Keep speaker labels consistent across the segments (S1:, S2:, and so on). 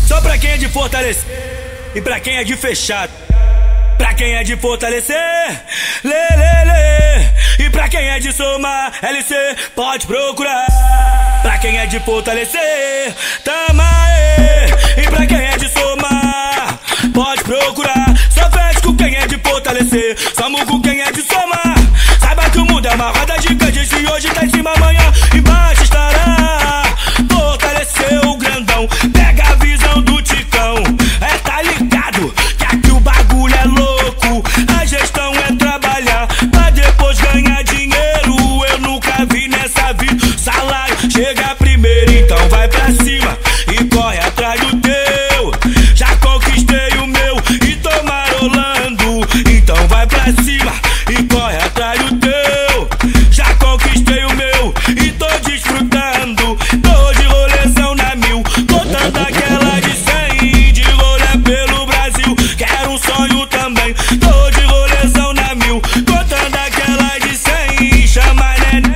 S1: Só pra quem é de fortalecer e pra quem é de fechado. Pra quem é de fortalecer, lê, lê, lê. E pra quem é de somar, LC, pode procurar. Pra quem é de fortalecer, tama aí. E pra quem é de somar, pode procurar. Só fecha com quem é de fortalecer, somos com quem é de somar. Saiba que o mundo é uma roda gigante. Se hoje tá em cima, amanhã embaixo estará. Fortaleceu o grandão, pega a visão do Ticão. É, tá ligado que aqui o bagulho é louco. A gestão é trabalhar pra depois ganhar dinheiro. Eu nunca vi nessa vida salário chega primeiro. Então vai pra cima e corre atrás do teu. Já conquistei o meu e tô marolando. Então vai pra cima e corre atrás do teu. Já conquistei o meu e tô desfrutando. Tô de rolezão na mil, contando aquela de 100. De rolê pelo Brasil, quero um sonho também. Tô de rolezão na mil, contando aquela de 100. Chama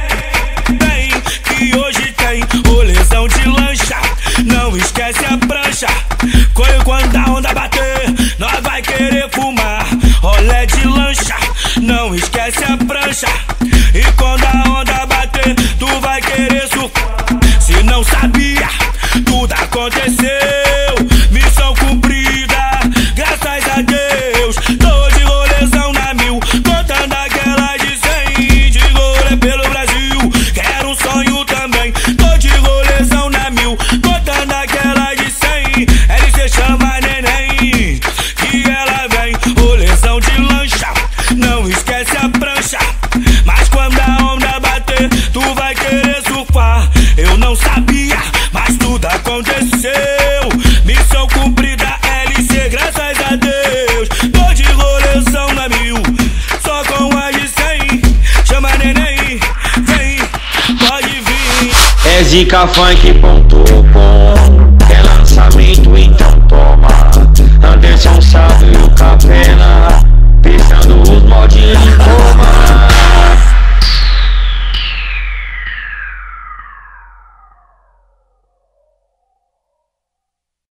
S1: neném, que hoje tem rolezão de lancha. Não esquece a prancha, quando a onda bater, nós vai querer fumar. Rolé de lancha, não esquece a prancha. E quando a onda bater, tu vai querer surfar. Se não sabia, tudo aconteceu. Missão cumprida, graças a Deus. Tô de rolezão na mil, contando aquela de 100. De rolê pelo Brasil, quero um sonho também. Tô de rolezão na mil, contando aquela de 100. LC chama neném, que ela vem. Rolezão de lancha, não esquece a prancha. Mas quando a onda bater, tu vai querer surfar. Eu não sabia, mas tudo aconteceu. Missão cumprida, LC, graças a Deus. Tô de rolezão na mil, só com a de 100. Chama neném, vem, pode vir.
S2: É zicafunk.com